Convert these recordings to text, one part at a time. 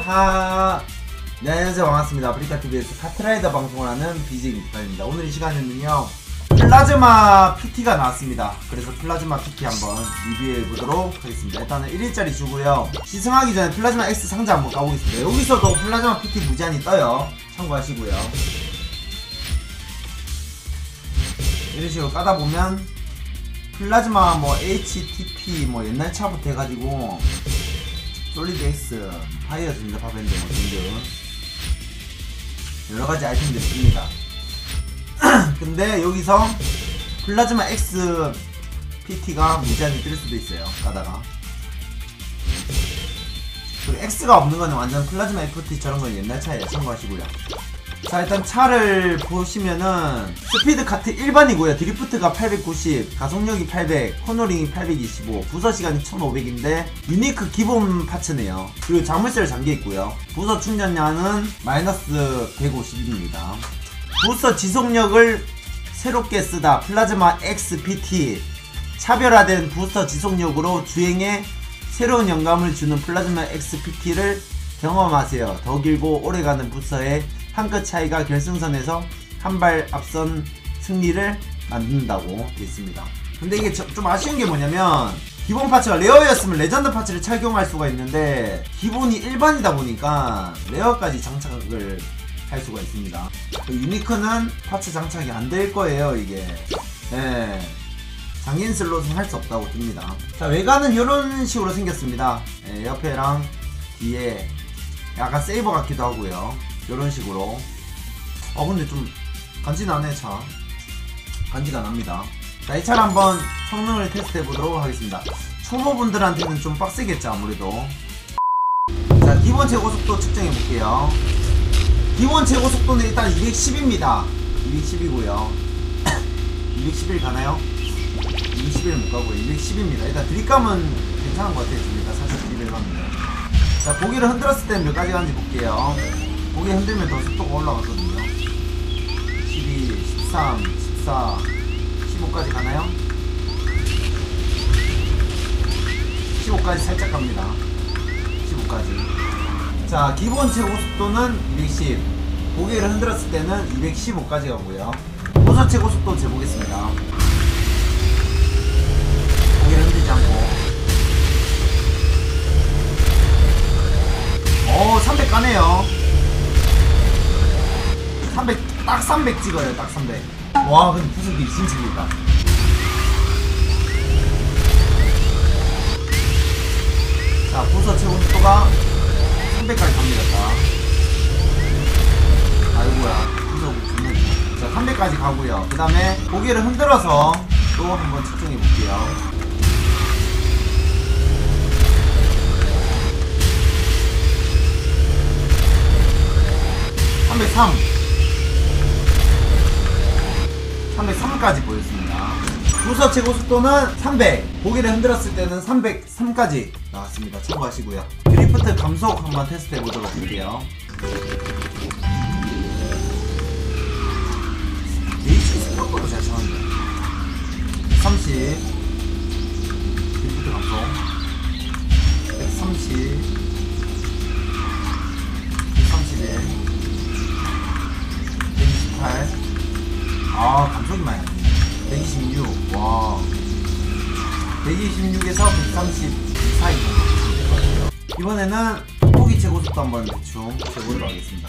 네, 안녕하세요. 반갑습니다. 아프리카TV에서 카트라이더 방송을 하는 BJ입니다. 오늘 이 시간에는요, 플라즈마 PT가 나왔습니다. 그래서 플라즈마 PT 한번 리뷰해보도록 하겠습니다. 일단은 1일짜리 주고요. 시승하기 전에 플라즈마 X 상자 한번 까보겠습니다. 여기서도 플라즈마 PT 무제한이 떠요. 참고하시고요. 이런 식으로 까다보면 플라즈마 뭐 HTP 뭐 옛날 차부터 해가지고 솔리드 X, 파이어 전자파밴드 뭐 등등 여러가지 아이템들이 씁니다. 근데 여기서 플라즈마 X PT가 무제한이 뜰 수도 있어요. 까다가. 그리고 X가 없는 거는 완전 플라즈마 FT 저런 건 옛날 차예요. 참고하시고요. 자, 일단 차를 보시면은 스피드 카트 일반이고요. 드리프트가 890, 가속력이 800, 코너링이 825, 부서 시간이 1500인데 유니크 기본 파츠네요. 그리고 자물쇠를 잠겨있고요. 부서 충전량은 마이너스 150입니다. 부서 지속력을 새롭게 쓰다 플라즈마 XPT, 차별화된 부스터 지속력으로 주행에 새로운 영감을 주는 플라즈마 XPT를 경험하세요. 더 길고 오래가는 부스터의 한 끗 차이가 결승선에서 한 발 앞선 승리를 만든다고 되어있습니다. 근데 이게 좀 아쉬운 게 뭐냐면 기본 파츠가 레어였으면 레전드 파츠를 착용할 수가 있는데 기본이 일반이다 보니까 레어까지 장착을 할 수가 있습니다. 유니크는 파츠 장착이 안 될 거예요. 이게 장인 슬롯은 할 수 없다고 뜹니다. 자, 외관은 이런 식으로 생겼습니다. 옆에랑 뒤에 약간 세이버 같기도 하고요. 이런 식으로. 근데 좀 간지나네. 차 간지가 납니다. 자, 이 차를 한번 성능을 테스트 해보도록 하겠습니다. 초보분들한테는 좀 빡세겠죠 아무래도. 자, 기본 최고속도 측정해 볼게요. 기본 최고속도는 일단 210입니다 210이고요 211 가나요? 211은 못 가고요. 210입니다 일단 드립감은 괜찮은 것 같아요. 지금 사실 드립을 해봤는데. 자, 고기를 흔들었을 때는 몇 가지 가는지 볼게요. 고기 흔들면 더 속도가 올라가거든요. 12, 13, 14, 15까지 가나요? 15까지 살짝 갑니다. 15까지. 자, 기본 최고 속도는 210. 고개를 흔들었을 때는 215까지 가고요. 고서 최고 속도 재보겠습니다. 고개를 흔들지 않고. 300 가네요. 300, 딱 300 찍어요. 딱 300. 와, 근데 부수기 진짜 길다. 자, 부서 최고 속도가 300까지 갑니다. 아이고야, 부서 좋네. 자, 300까지 가고요. 그 다음에 고개를 흔들어서 또 한번 측정해 볼게요. 303까지 보였습니다. 부서 최고 속도는 300, 고개를 흔들었을 때는 303까지 나왔습니다. 참고하시고요. 드리프트 감속 한번 테스트 해보도록 할게요. 데이시 생각보다 잘 차는데 130 드리프트 감속 130 131 128 감속이 많이 나네. 126. 와. 126에서 130 사이 정도 보시면 될 것 같아요. 이번에는 포기 최고속도 한번 대충 재보도록 하겠습니다.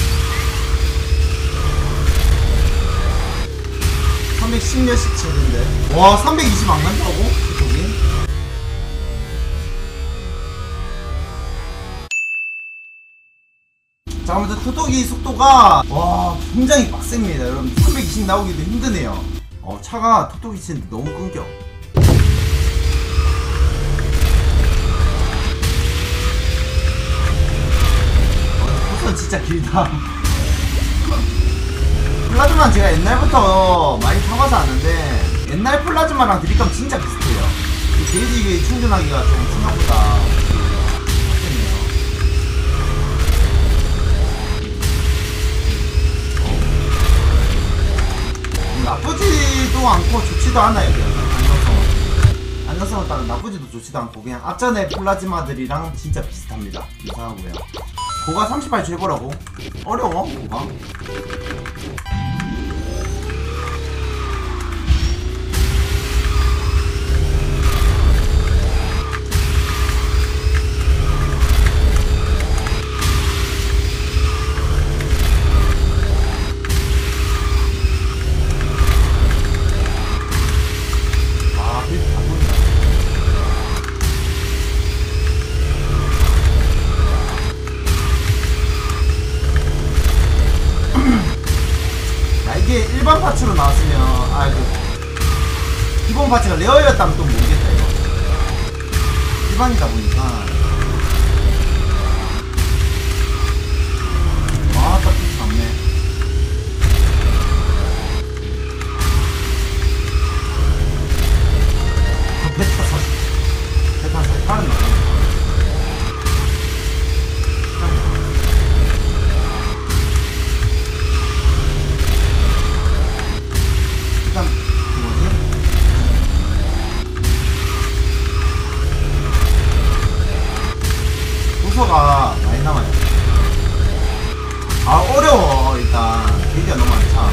310몇씩 채는데. 와, 320 안 간다고? 포기? 자, 아무튼 투톡이 속도가 와 굉장히 빡셉니다. 여러분 320 나오기도 힘드네요. 차가 투톡이 치는데 너무 끊겨. 우선 진짜 길다. 플라즈마는 제가 옛날부터 많이 타봐서 아는데 옛날 플라즈마랑 드립감 진짜 비슷해요. 게이지 충전하기가 좀 생각보다 나쁘지도 않고 좋지도 않아요. 안정성은 따로 나쁘지도 좋지도 않고 그냥 앞전에 플라즈마들이랑 진짜 비슷합니다. 이상하고요. 고가 38 최고라고? 어려워 고가? 이게 일반 파츠로 나왔으면 기본 파츠가 레어였다면 또 모르겠다 이거. 일반이다 보니까 딱 필수 없네. 베타 사실 다른 거 일단 뭐지? 부서가 많이 남아요. 어려워. 일단 게이지가 너무 많다.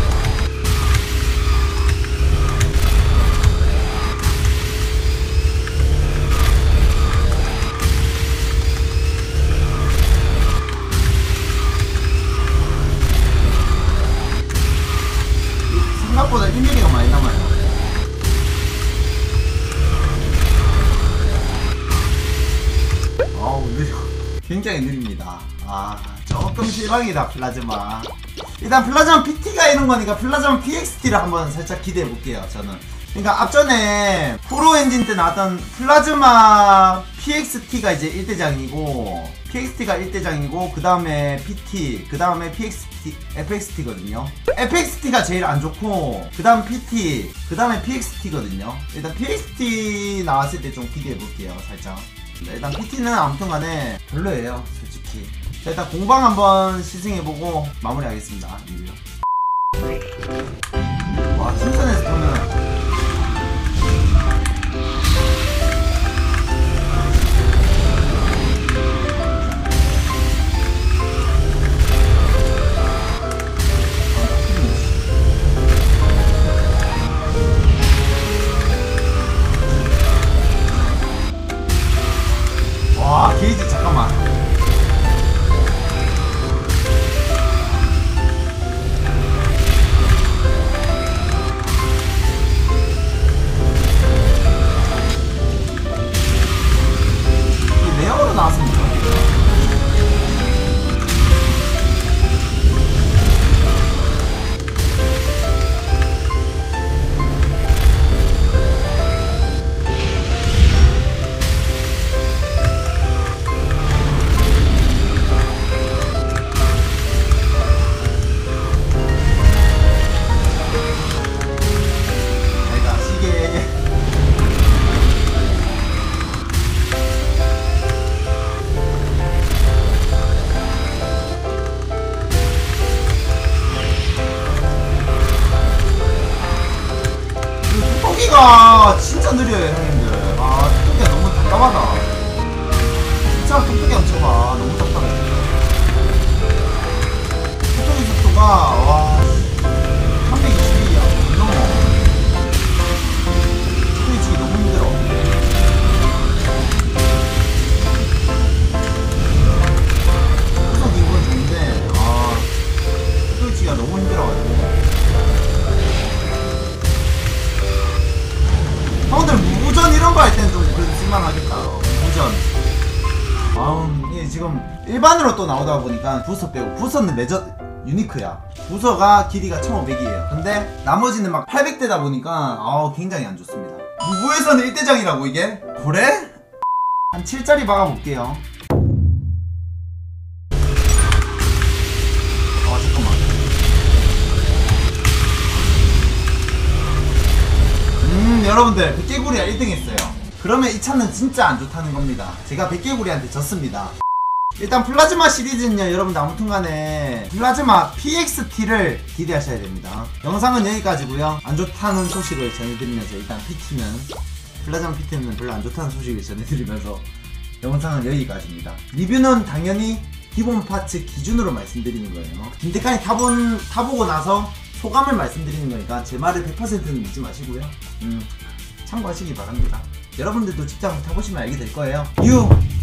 생각보다 1mm가 많이 남아요. 느려. 굉장히 느립니다. 조금 실망이다 플라즈마. 일단 플라즈마 PT가 이런 거니까 플라즈마 PXT를 한번 살짝 기대해 볼게요. 저는 그러니까 앞전에 프로 엔진 때 나왔던 플라즈마 PXT가 이제 1대장이고 PXT가 1대장이고 그 다음에 PT 그 다음에 PXT FXT거든요. FXT가 제일 안 좋고 그 다음 PT 그 다음에 PXT거든요. 일단 PXT 나왔을 때 좀 기대해 볼게요. 살짝. 일단 PT는 아무튼간에 별로예요 솔직히. 자, 일단 공방 한번 시승해보고 마무리하겠습니다. 리뷰. 와 팀선에서 보면 와 게이지 잠깐만. 이 레어로 나왔습니다. 톡톡이가 진짜 느려요 형님들. 톡톡이가 너무 답답하다. 진짜 톡톡이 안 쳐봐. 너무 답답해. 톡톡이 속도가 와 320이야. 너무 톡톡이 치기 너무 힘들어. 후속 인건 좋은데 톡톡이 치기가 너무 힘들어가지고. 형들 무전 이런 거 할 때는 좀 그래도 쓸만하겠다. 무전. 이게 지금 일반으로 또 나오다 보니까 부서 빼고 부서는 레저 유니크야. 부서가 길이가 1500이에요. 근데 나머지는 막 800대다 보니까 굉장히 안 좋습니다. 무부에서는 1대장이라고 이게? 그래? 한 7짜리 박아볼게요. 잠깐만. 여러분들 100개구리가 1등 했어요. 그러면 이 차는 진짜 안 좋다는 겁니다. 제가 100개구리한테 졌습니다. 일단 플라즈마 시리즈는요 여러분들 아무튼간에 플라즈마 PXT를 기대하셔야 됩니다. 영상은 여기까지고요. 안 좋다는 소식을 전해드리면서 일단 플라즈마 PT는 별로 안 좋다는 소식을 전해드리면서 영상은 여기까지입니다. 리뷰는 당연히 기본 파츠 기준으로 말씀드리는 거예요. 김대칸이 타보고 나서 소감을 말씀드리는 거니까 제 말을 100%는 믿지 마시고요. 참고하시기 바랍니다. 여러분들도 직장 타보시면 알게 될 거예요.